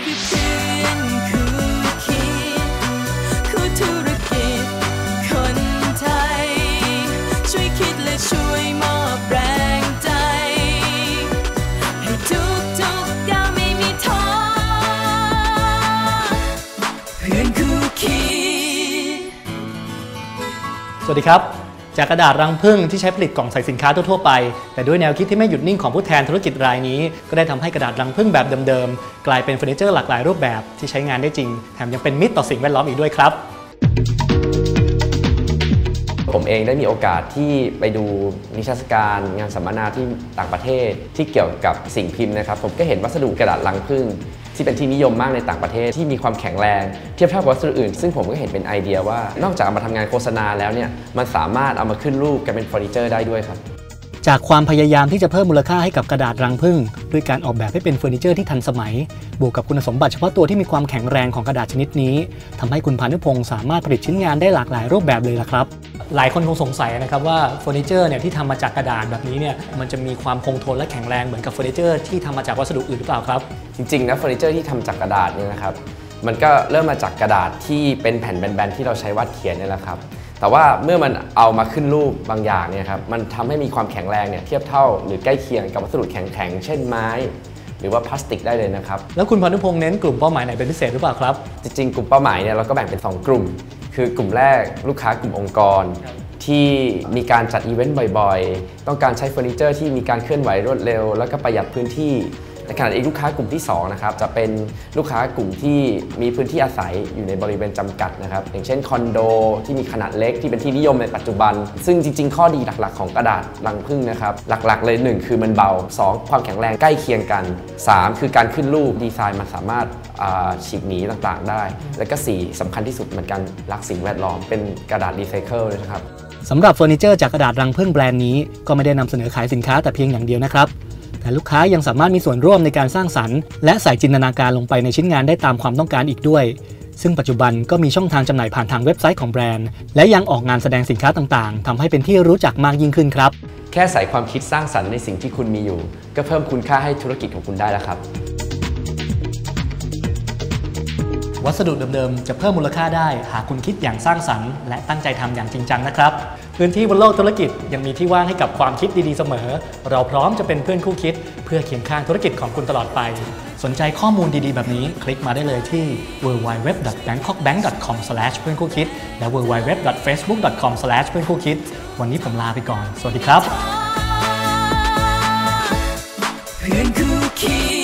คือเพื่อนคู่คิดคู่ธุรกิจคนไทยช่วยคิดและช่วยมอบแรงใจให้ทุกก้าวไม่มีท้อเพื่อนคู่คิดสวัสดีครับจากกระดาษรังผึ้งที่ใช้ผลิตกล่องใส่สินค้าทั่วไปแต่ด้วยแนวคิดที่ไม่หยุดนิ่งของผู้แทนธุรกิจรายนี้ก็ได้ทำให้กระดาษรังผึ้งแบบเดิมๆกลายเป็นเฟอร์นิเจอร์หลากหลายรูปแบบที่ใช้งานได้จริงแถมยังเป็นมิตรต่อสิ่งแวดล้อมอีกด้วยครับผมเองได้มีโอกาสที่ไปดูนิทรรศการงานสัมมนาที่ต่างประเทศที่เกี่ยวกับสิ่งพิมพ์นะครับผมก็เห็นวัสดุกระดาษรังผึ้งที่เป็นที่นิยมมากในต่างประเทศที่มีความแข็งแรงเทียบเท่ากับวัสดุอื่นซึ่งผมก็เห็นเป็นไอเดียว่านอกจากเอามาทำงานโฆษณาแล้วเนี่ยมันสามารถเอามาขึ้นรูปกันเป็นเฟอร์นิเจอร์ได้ด้วยครับจากความพยายามที่จะเพิ่มมูลค่าให้กับกระดาษรังผึ้งด้วยการออกแบบให้เป็นเฟอร์นิเจอร์ที่ทันสมัยบวกกับคุณสมบัติเฉพาะตัวที่มีความแข็งแรงของกระดาษชนิดนี้ทำให้คุณพานุพงศ์สามารถผลิตชิ้นงานได้หลากหลายรูปแบบเลยล่ะครับหลายคนคงสงสัยนะครับว่าเฟอร์นิเจอร์เนี่ยที่ทำมาจากกระดาษแบบนี้เนี่ยมันจะมีความคงทนและแข็งแรงเหมือนกับเฟอร์นิเจอร์ที่ทำมาจากวัสดุอื่นหรือเปล่าครับจริงๆนะเฟอร์นิเจอร์ที่ทำจากกระดาษเนี่ยนะครับมันก็เริ่มมาจากกระดาษที่เป็นแผ่นแบนๆที่เราใช้วาดเขียนนี่แหละครับแต่ว่าเมื่อมันเอามาขึ้นรูปบางอย่างเนี่ยครับมันทำให้มีความแข็งแรงเนี่ยเทียบเท่าหรือใกล้เคียงกับวัสดุแข็งๆเช่นไม้หรือว่าพลาสติกได้เลยนะครับแล้วคุณพานุพงศ์เน้นกลุ่มเป้าหมายไหนเป็นพิเศษหรือเปล่าครับจริงๆกลุ่มเป้าหมายเนี่ยเราก็แบ่งเป็น2กลุ่มคือกลุ่มแรกลูกค้ากลุ่มองค์กรที่มีการจัดอีเวนต์บ่อยๆต้องการใช้เฟอร์นิเจอร์ที่มีการเคลื่อนไหวรวดเร็วแล้วก็ประหยัดพื้นที่ในขณะที่ลูกค้ากลุ่มที่2นะครับจะเป็นลูกค้ากลุ่มที่มีพื้นที่อาศัยอยู่ในบริเวณจำกัดนะครับอย่างเช่นคอนโดที่มีขนาดเล็กที่เป็นที่นิยมในปัจจุบันซึ่งจริงๆข้อดีหลักๆของกระดาษรังผึ้งนะครับหลักๆเลย1คือมันเบา2ความแข็งแรงใกล้เคียงกัน3คือการขึ้นรูปดีไซน์มันสามารถฉีกหนีต่างๆได้แล้วก็4สำคัญที่สุดเหมือนกันรักสิ่งแวดล้อมเป็นกระดาษรีไซเคิลนะครับสำหรับเฟอร์นิเจอร์จากกระดาษรังผึ้งแบรนด์นี้ก็ไม่ได้นำเสนอขายสินค้าแต่เพียงอย่างเดียวนะครับแต่ลูกค้ายังสามารถมีส่วนร่วมในการสร้างสรรค์และใส่จินตนาการลงไปในชิ้นงานได้ตามความต้องการอีกด้วยซึ่งปัจจุบันก็มีช่องทางจำหน่ายผ่านทางเว็บไซต์ของแบรนด์และยังออกงานแสดงสินค้าต่างๆทำให้เป็นที่รู้จักมากยิ่งขึ้นครับแค่ใส่ความคิดสร้างสรรค์ในสิ่งที่คุณมีอยู่ก็เพิ่มคุณค่าให้ธุรกิจของคุณได้แล้วครับวัสดุเดิมๆจะเพิ่มมูลค่าได้หากคุณคิดอย่างสร้างสรรค์และตั้งใจทำอย่างจริงจังนะครับพื้นที่บนโลกธุรกิจยังมีที่ว่างให้กับความคิดดีๆเสมอเราพร้อมจะเป็นเพื่อนคู่คิดเพื่อเคียงข้างธุรกิจของคุณตลอดไปสนใจข้อมูลดีๆแบบนี้คลิกมาได้เลยที่ www.bangkokbank.com/เพื่อนคู่คิดและ www.facebook.com/เพื่อนคู่คิดวันนี้ผมลาไปก่อนสวัสดีครับเพื่อนคู่คิด